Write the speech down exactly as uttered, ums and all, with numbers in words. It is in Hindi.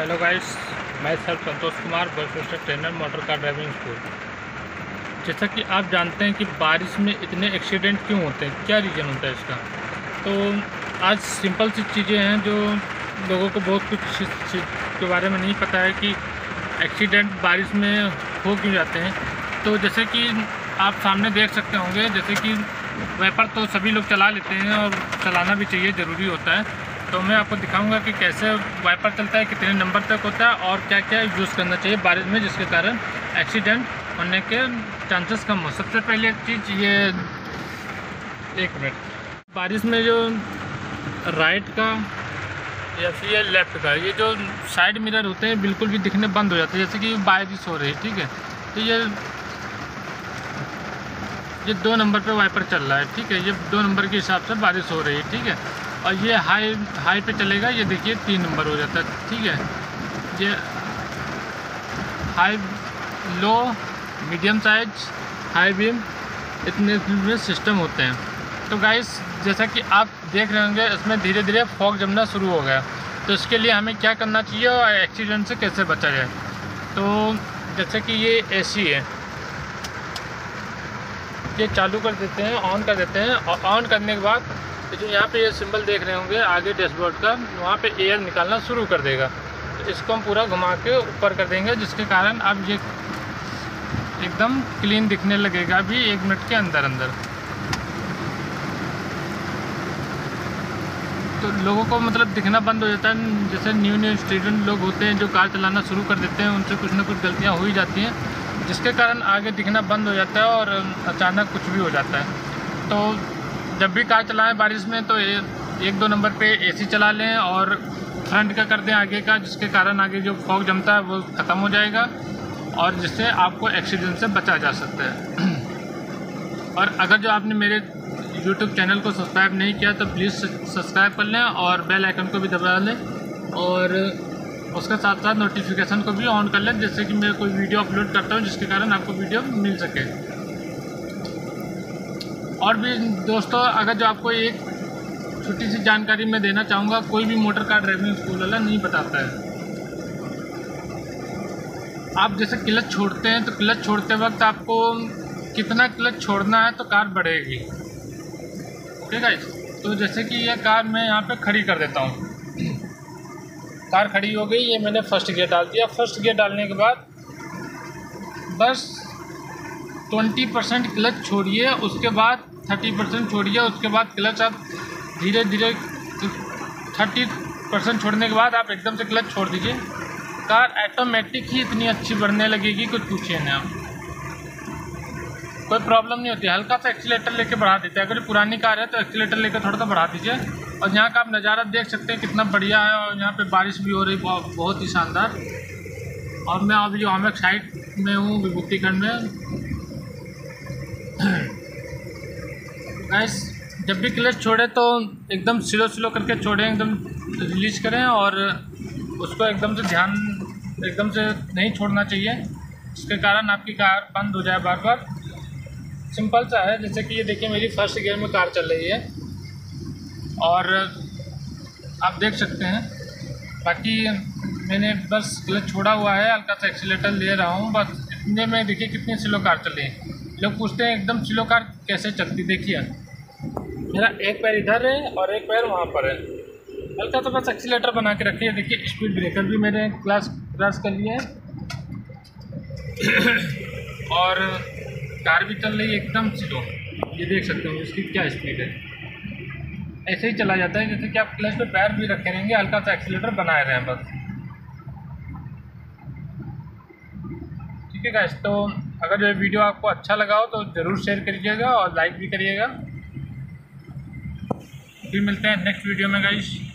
हेलो गाइस, मैं sir Santosh Kumar, bus trainer, motor car driving school. जैसा कि आप जानते हैं कि बारिश में इतने एक्सीडेंट क्यों होते हैं, क्या रीज़न होता है इसका। तो आज सिंपल सी चीज़ें हैं जो लोगों को बहुत कुछ चीज़ के बारे में नहीं पता है कि एक्सीडेंट बारिश में हो क्यों जाते हैं। तो जैसे कि आप सामने देख सकते होंगे, जैसे कि वाइपर तो सभी लोग चला लेते हैं और चलाना भी चाहिए, ज़रूरी होता है। तो मैं आपको दिखाऊंगा कि कैसे वाइपर चलता है, कितने नंबर तक होता है और क्या क्या यूज़ करना चाहिए बारिश में, जिसके कारण एक्सीडेंट होने के चांसेस कम हो। सबसे पहले एक चीज़ ये, एक मिनट, बारिश में जो राइट का या फिर लेफ़्ट का ये जो साइड मिरर होते हैं बिल्कुल भी दिखने बंद हो जाते हैं। जैसे कि बारिश हो रही है, ठीक है, तो ये ये दो नंबर पे वाइपर चल रहा है, ठीक है, ये दो नंबर के हिसाब से बारिश हो रही है, ठीक है। और ये हाई हाई पे चलेगा, ये देखिए तीन नंबर हो जाता है, ठीक है। ये high, low, medium size, high beam, इतने में सिस्टम होते हैं। तो गाइस, जैसा कि आप देख रहे होंगे, इसमें धीरे धीरे फॉग जमना शुरू हो गया। तो इसके लिए हमें क्या करना चाहिए और एक्सीडेंट से कैसे बचा जाए। तो जैसे कि ये एसी है, ये चालू कर देते हैं, ऑन कर देते हैं, और ऑन करने के बाद जो यहाँ पे ये सिंबल देख रहे होंगे आगे डैशबोर्ड का, वहाँ पे एयर निकालना शुरू कर देगा। तो इसको हम पूरा घुमा के ऊपर कर देंगे, जिसके कारण अब ये एकदम क्लीन दिखने लगेगा अभी एक मिनट के अंदर अंदर। तो लोगों को मतलब दिखना बंद हो जाता है। जैसे न्यू न्यू स्टूडेंट लोग होते हैं जो कार चलाना शुरू कर देते हैं, उनसे कुछ ना कुछ गलतियाँ हो ही जाती हैं, जिसके कारण आगे दिखना बंद हो जाता है और अचानक कुछ भी हो जाता है। तो जब भी कार चलाएं बारिश में तो एक दो नंबर पे एसी चला लें और फ्रंट का कर दें आगे का, जिसके कारण आगे जो फॉग जमता है वो ख़त्म हो जाएगा और जिससे आपको एक्सीडेंट से बचा जा सकता है। और अगर जो आपने मेरे यूट्यूब चैनल को सब्सक्राइब नहीं किया तो प्लीज़ सब्सक्राइब कर लें और बेल आइकन को भी दबा लें और उसके साथ साथ नोटिफिकेशन को भी ऑन कर लें, जिससे कि मैं कोई वीडियो अपलोड करता हूँ जिसके कारण आपको वीडियो मिल सके। और भी दोस्तों, अगर जो आपको एक छोटी सी जानकारी मैं देना चाहूँगा, कोई भी मोटर कार ड्राइविंग स्कूल वाला नहीं बताता है। आप जैसे क्लच छोड़ते हैं तो क्लच छोड़ते वक्त आपको कितना क्लच छोड़ना है तो कार बढ़ेगी, ओके गाइस। तो जैसे कि ये कार मैं यहाँ पे खड़ी कर देता हूँ, कार खड़ी हो गई, ये मैंने फर्स्ट गियर डाल दिया। फर्स्ट गियर डालने के बाद बस ट्वेंटी परसेंट क्लच छोड़िए, उसके बाद थर्टी परसेंट छोड़िए, उसके बाद क्लच आप धीरे धीरे थर्टी परसेंट छोड़ने के बाद आप एकदम से क्लच छोड़ दीजिए। कार ऑटोमेटिक ही इतनी अच्छी बढ़ने लगेगी, कुछ पूछिए ना, आप कोई प्रॉब्लम नहीं होती। हल्का सा एक्सीलेटर लेके बढ़ा देते हैं, अगर पुरानी कार है तो एक्सीलेटर लेकर थोड़ा सा बढ़ा दीजिए। और यहाँ का आप नज़ारा देख सकते हैं कितना बढ़िया है, और यहाँ पे बारिश भी हो रही बहुत, बहुत ही शानदार। और मैं अभी जो आमेक साइड में हूँ, विभूतिखंड में। गाइस, जब भी क्लच छोड़े तो एकदम स्लो स्लो करके छोड़ें, एकदम रिलीज करें और उसको एकदम से ध्यान एकदम से नहीं छोड़ना चाहिए, जिसके कारण आपकी कार बंद हो जाए बार बार। सिंपल सा है। जैसे कि ये देखिए, मेरी फर्स्ट गियर में कार चल रही है और आप देख सकते हैं, बाकी मैंने बस क्लच छोड़ा हुआ है, हल्का सा एक्सीलेटर ले रहा हूँ, बस इतने में देखिए कितनी स्लो कार चल रही है। लोग पूछते हैं एकदम स्लो कार कैसे चलती, देखिए मेरा एक पैर इधर है और एक पैर वहाँ पर है, हल्का तो बस एक्सीलेटर बना के रखिए। देखिए स्पीड ब्रेकर भी मैंने क्लास क्रॉस कर लिया है और कार भी चल रही है एकदम स्लो, ये देख सकते हो इसकी क्या स्पीड है। ऐसे ही चला जाता है जैसे कि आप क्लच पे पैर भी रखे रहेंगे, हल्का सा एक्सीलेटर बनाए रहे हैं बस, ठीक है गाइस। तो अगर ये वीडियो आपको अच्छा लगा हो तो ज़रूर शेयर करिएगा और लाइक भी करिएगा। फिर मिलते हैं नेक्स्ट वीडियो में गाइस।